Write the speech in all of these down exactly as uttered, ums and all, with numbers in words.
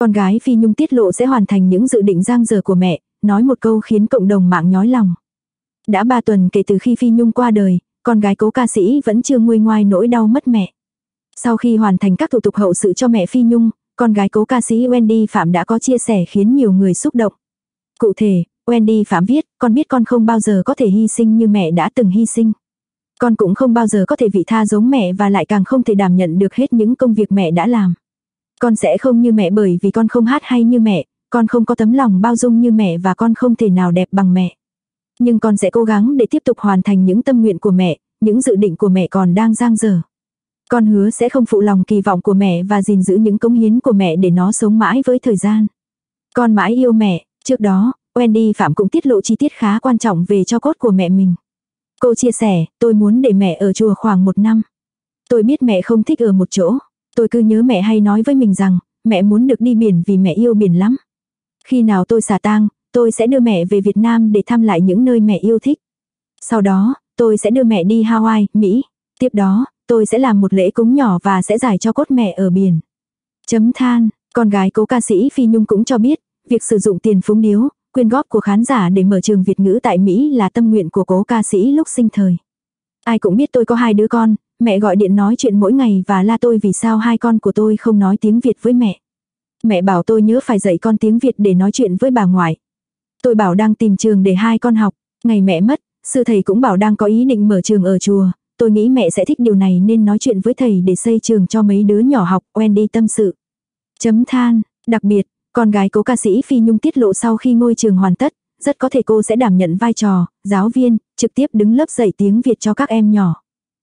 Con gái Phi Nhung tiết lộ sẽ hoàn thành những dự định dang dở của mẹ, nói một câu khiến cộng đồng mạng nhói lòng. Đã ba tuần kể từ khi Phi Nhung qua đời, con gái cố ca sĩ vẫn chưa nguôi ngoai nỗi đau mất mẹ. Sau khi hoàn thành các thủ tục hậu sự cho mẹ Phi Nhung, con gái cố ca sĩ Wendy Phạm đã có chia sẻ khiến nhiều người xúc động. Cụ thể, Wendy Phạm viết, con biết con không bao giờ có thể hy sinh như mẹ đã từng hy sinh. Con cũng không bao giờ có thể vị tha giống mẹ và lại càng không thể đảm nhận được hết những công việc mẹ đã làm. Con sẽ không như mẹ bởi vì con không hát hay như mẹ, con không có tấm lòng bao dung như mẹ và con không thể nào đẹp bằng mẹ. Nhưng con sẽ cố gắng để tiếp tục hoàn thành những tâm nguyện của mẹ, những dự định của mẹ còn đang dang dở. Con hứa sẽ không phụ lòng kỳ vọng của mẹ và gìn giữ những cống hiến của mẹ để nó sống mãi với thời gian. Con mãi yêu mẹ. Trước đó, Wendy Phạm cũng tiết lộ chi tiết khá quan trọng về tro cốt của mẹ mình. Cô chia sẻ, tôi muốn để mẹ ở chùa khoảng một năm. Tôi biết mẹ không thích ở một chỗ. Tôi cứ nhớ mẹ hay nói với mình rằng, mẹ muốn được đi biển vì mẹ yêu biển lắm. Khi nào tôi xả tang, tôi sẽ đưa mẹ về Việt Nam để thăm lại những nơi mẹ yêu thích. Sau đó, tôi sẽ đưa mẹ đi Hawaii, Mỹ. Tiếp đó, tôi sẽ làm một lễ cúng nhỏ và sẽ giải cho cốt mẹ ở biển. Chấm than, con gái cố ca sĩ Phi Nhung cũng cho biết, việc sử dụng tiền phúng điếu, quyên góp của khán giả để mở trường Việt ngữ tại Mỹ là tâm nguyện của cố ca sĩ lúc sinh thời. Ai cũng biết tôi có hai đứa con, mẹ gọi điện nói chuyện mỗi ngày và la tôi vì sao hai con của tôi không nói tiếng Việt với mẹ. Mẹ bảo tôi nhớ phải dạy con tiếng Việt để nói chuyện với bà ngoại. Tôi bảo đang tìm trường để hai con học. Ngày mẹ mất, sư thầy cũng bảo đang có ý định mở trường ở chùa. Tôi nghĩ mẹ sẽ thích điều này nên nói chuyện với thầy để xây trường cho mấy đứa nhỏ học. Wendy tâm sự. Chấm than, đặc biệt, con gái cố ca sĩ Phi Nhung tiết lộ sau khi ngôi trường hoàn tất, rất có thể cô sẽ đảm nhận vai trò giáo viên, trực tiếp đứng lớp dạy tiếng Việt cho các em nhỏ.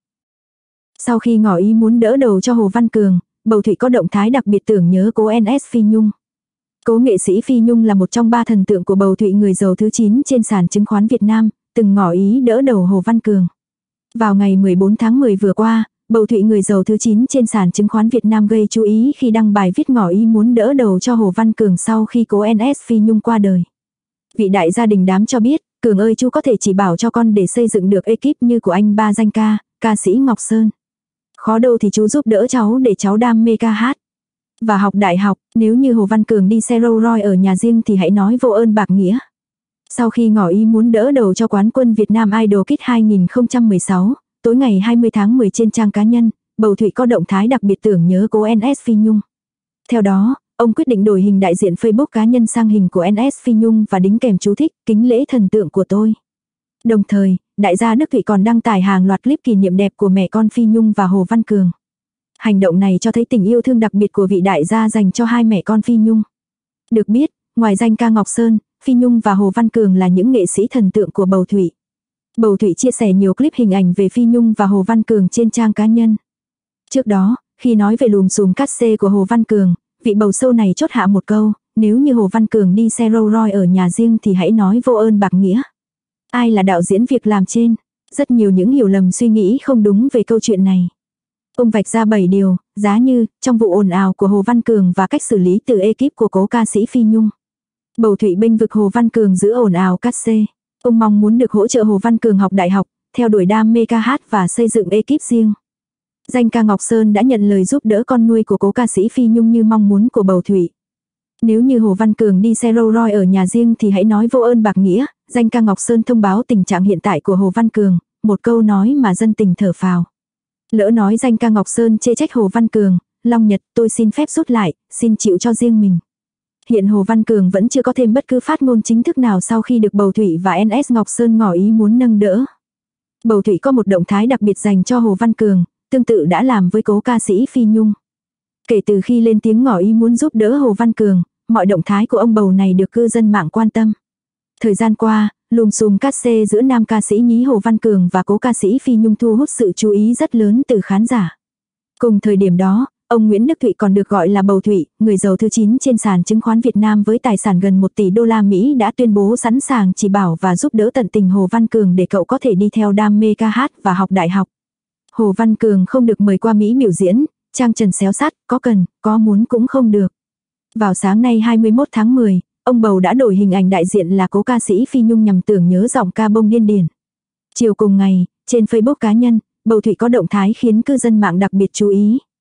Sau khi ngỏ ý muốn đỡ đầu cho Hồ Văn Cường, Bầu Thụy có động thái đặc biệt tưởng nhớ cố en ét Phi Nhung. Cố nghệ sĩ Phi Nhung là một trong ba thần tượng của Bầu Thụy, người giàu thứ chín trên sàn chứng khoán Việt Nam, từng ngỏ ý đỡ đầu Hồ Văn Cường. Vào ngày mười bốn tháng mười vừa qua, Bầu Thụy, người giàu thứ chín trên sàn chứng khoán Việt Nam, gây chú ý khi đăng bài viết ngỏ ý muốn đỡ đầu cho Hồ Văn Cường sau khi cố en ét Phi Nhung qua đời. Vị đại gia đình đám cho biết, Cường ơi, chú có thể chỉ bảo cho con để xây dựng được ekip như của anh ba danh ca, ca sĩ Ngọc Sơn. Khó đâu thì chú giúp đỡ cháu để cháu đam mê ca hát và học đại học. Nếu như Hồ Văn Cường đi xe Rolls Royce ở nhà riêng thì hãy nói vô ơn bạc nghĩa. Sau khi ngỏ ý muốn đỡ đầu cho quán quân Việt Nam Idol Kids hai không một sáu, tối ngày hai mươi tháng mười trên trang cá nhân, Bầu Thụy có động thái đặc biệt tưởng nhớ cố en ét Phi Nhung. Theo đó, ông quyết định đổi hình đại diện Facebook cá nhân sang hình của en ét Phi Nhung và đính kèm chú thích, kính lễ thần tượng của tôi. Đồng thời, đại gia Đức Thụy còn đăng tải hàng loạt clip kỷ niệm đẹp của mẹ con Phi Nhung và Hồ Văn Cường. Hành động này cho thấy tình yêu thương đặc biệt của vị đại gia dành cho hai mẹ con Phi Nhung. Được biết, ngoài danh ca Ngọc Sơn, Phi Nhung và Hồ Văn Cường là những nghệ sĩ thần tượng của Bầu Thụy. Bầu Thụy chia sẻ nhiều clip hình ảnh về Phi Nhung và Hồ Văn Cường trên trang cá nhân. Trước đó, khi nói về lùm xùm cát xê của Hồ Văn Cường, vị bầu sâu này chốt hạ một câu, nếu như Hồ Văn Cường đi xe Rolls Royce ở nhà riêng thì hãy nói vô ơn bạc nghĩa. Ai là đạo diễn việc làm trên? Rất nhiều những hiểu lầm suy nghĩ không đúng về câu chuyện này. Ông vạch ra bảy điều, giá như, trong vụ ồn ào của Hồ Văn Cường và cách xử lý từ ekip của cố ca sĩ Phi Nhung. Bầu Thụy bênh vực Hồ Văn Cường giữa ồn ào cát xê. Ông mong muốn được hỗ trợ Hồ Văn Cường học đại học, theo đuổi đam mê ca hát và xây dựng ekip riêng. Danh ca Ngọc Sơn đã nhận lời giúp đỡ con nuôi của cố ca sĩ Phi Nhung như mong muốn của Bầu Thụy. Nếu như Hồ Văn Cường đi xe Rolls Royce ở nhà riêng thì hãy nói vô ơn bạc nghĩa. Danh ca Ngọc Sơn thông báo tình trạng hiện tại của Hồ Văn Cường, một câu nói mà dân tình thở phào. Lỡ nói danh ca Ngọc Sơn chê trách Hồ Văn Cường, Long Nhật, tôi xin phép rút lại, xin chịu cho riêng mình. Hiện Hồ Văn Cường vẫn chưa có thêm bất cứ phát ngôn chính thức nào sau khi được Bầu Thụy và en ét Ngọc Sơn ngỏ ý muốn nâng đỡ. Bầu Thụy có một động thái đặc biệt dành cho Hồ Văn Cường, tương tự đã làm với cố ca sĩ Phi Nhung. Kể từ khi lên tiếng ngỏ ý muốn giúp đỡ Hồ Văn Cường, mọi động thái của ông bầu này được cư dân mạng quan tâm. Thời gian qua, lùm xùm cát xê giữa nam ca sĩ nhí Hồ Văn Cường và cố ca sĩ Phi Nhung thu hút sự chú ý rất lớn từ khán giả. Cùng thời điểm đó, ông Nguyễn Đức Thụy, còn được gọi là Bầu Thụy, người giàu thứ chín trên sàn chứng khoán Việt Nam với tài sản gần một tỷ đô la Mỹ, đã tuyên bố sẵn sàng chỉ bảo và giúp đỡ tận tình Hồ Văn Cường để cậu có thể đi theo đam mê ca hát và học đại học. Hồ Văn Cường không được mời qua Mỹ biểu diễn, trang trần xéo sát, có cần, có muốn cũng không được. Vào sáng nay hai mươi mốt tháng mười, ông bầu đã đổi hình ảnh đại diện là cố ca sĩ Phi Nhung nhằm tưởng nhớ giọng ca bông điên điển. Chiều cùng ngày, trên Facebook cá nhân, Bầu Thụy có động thái khiến cư dân mạng đặc biệt chú ý.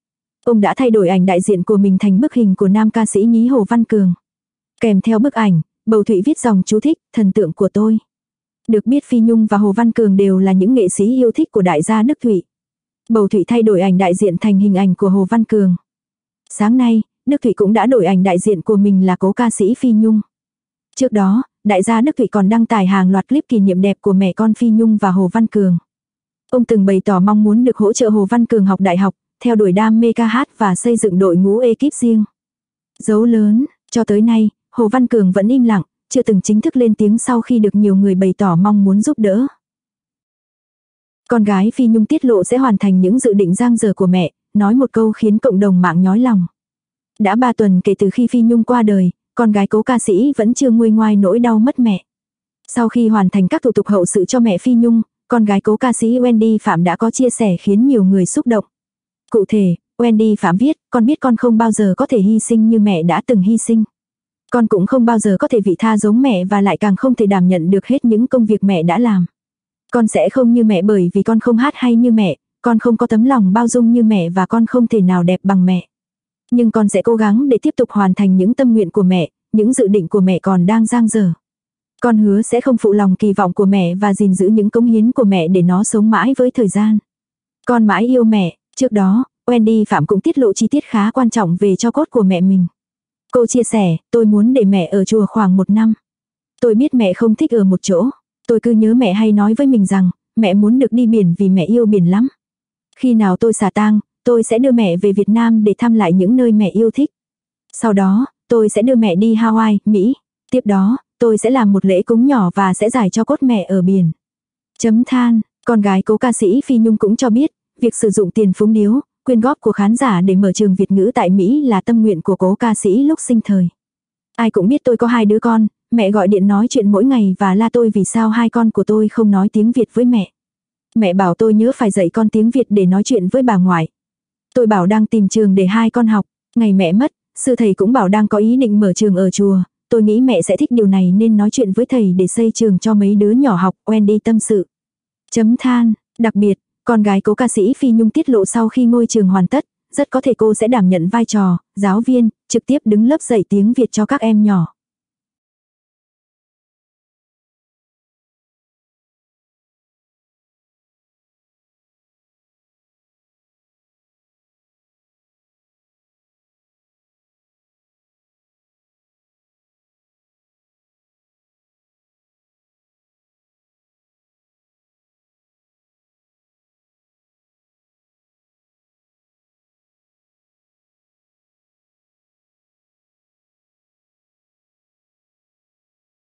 Ông đã thay đổi ảnh đại diện của mình thành bức hình của nam ca sĩ nhí Hồ Văn Cường. Kèm theo bức ảnh, Bầu Thụy viết dòng chú thích, thần tượng của tôi. Được biết Phi Nhung và Hồ Văn Cường đều là những nghệ sĩ yêu thích của đại gia Đức Thụy. Bầu Thụy thay đổi ảnh đại diện thành hình ảnh của Hồ Văn Cường. Sáng nay, Đức Thụy cũng đã đổi ảnh đại diện của mình là cố ca sĩ Phi Nhung. Trước đó, đại gia Đức Thụy còn đăng tải hàng loạt clip kỷ niệm đẹp của mẹ con Phi Nhung và Hồ Văn Cường. Ông từng bày tỏ mong muốn được hỗ trợ Hồ Văn Cường học đại học, theo đuổi đam mê ca hát và xây dựng đội ngũ ekip riêng. Dấu lớn, cho tới nay, Hồ Văn Cường vẫn im lặng, chưa từng chính thức lên tiếng sau khi được nhiều người bày tỏ mong muốn giúp đỡ. Con gái Phi Nhung tiết lộ sẽ hoàn thành những dự định dang dở của mẹ, nói một câu khiến cộng đồng mạng nhói lòng. Đã ba tuần kể từ khi Phi Nhung qua đời, con gái cố ca sĩ vẫn chưa nguôi ngoai nỗi đau mất mẹ. Sau khi hoàn thành các thủ tục hậu sự cho mẹ Phi Nhung, con gái cố ca sĩ Wendy Phạm đã có chia sẻ khiến nhiều người xúc động. Cụ thể, Wendy Phạm viết, con biết con không bao giờ có thể hy sinh như mẹ đã từng hy sinh. Con cũng không bao giờ có thể vị tha giống mẹ và lại càng không thể đảm nhận được hết những công việc mẹ đã làm. Con sẽ không như mẹ bởi vì con không hát hay như mẹ, con không có tấm lòng bao dung như mẹ và con không thể nào đẹp bằng mẹ. Nhưng con sẽ cố gắng để tiếp tục hoàn thành những tâm nguyện của mẹ, những dự định của mẹ còn đang dang dở. Con hứa sẽ không phụ lòng kỳ vọng của mẹ và gìn giữ những cống hiến của mẹ để nó sống mãi với thời gian. Con mãi yêu mẹ. Trước đó, Wendy Phạm cũng tiết lộ chi tiết khá quan trọng về tro cốt của mẹ mình. Cô chia sẻ, tôi muốn để mẹ ở chùa khoảng một năm. Tôi biết mẹ không thích ở một chỗ. Tôi cứ nhớ mẹ hay nói với mình rằng, mẹ muốn được đi biển vì mẹ yêu biển lắm. Khi nào tôi xả tang, tôi sẽ đưa mẹ về Việt Nam để thăm lại những nơi mẹ yêu thích. Sau đó, tôi sẽ đưa mẹ đi Hawaii, Mỹ. Tiếp đó, tôi sẽ làm một lễ cúng nhỏ và sẽ giải cho cốt mẹ ở biển. Chấm than, con gái cố ca sĩ Phi Nhung cũng cho biết, việc sử dụng tiền phúng điếu, quyên góp của khán giả để mở trường Việt ngữ tại Mỹ là tâm nguyện của cố ca sĩ lúc sinh thời. Ai cũng biết tôi có hai đứa con, mẹ gọi điện nói chuyện mỗi ngày và la tôi vì sao hai con của tôi không nói tiếng Việt với mẹ. Mẹ bảo tôi nhớ phải dạy con tiếng Việt để nói chuyện với bà ngoại. Tôi bảo đang tìm trường để hai con học, ngày mẹ mất, sư thầy cũng bảo đang có ý định mở trường ở chùa. Tôi nghĩ mẹ sẽ thích điều này nên nói chuyện với thầy để xây trường cho mấy đứa nhỏ học, Wendy tâm sự. Chấm than, đặc biệt, con gái cố ca sĩ Phi Nhung tiết lộ sau khi ngôi trường hoàn tất, rất có thể cô sẽ đảm nhận vai trò giáo viên, trực tiếp đứng lớp dạy tiếng Việt cho các em nhỏ.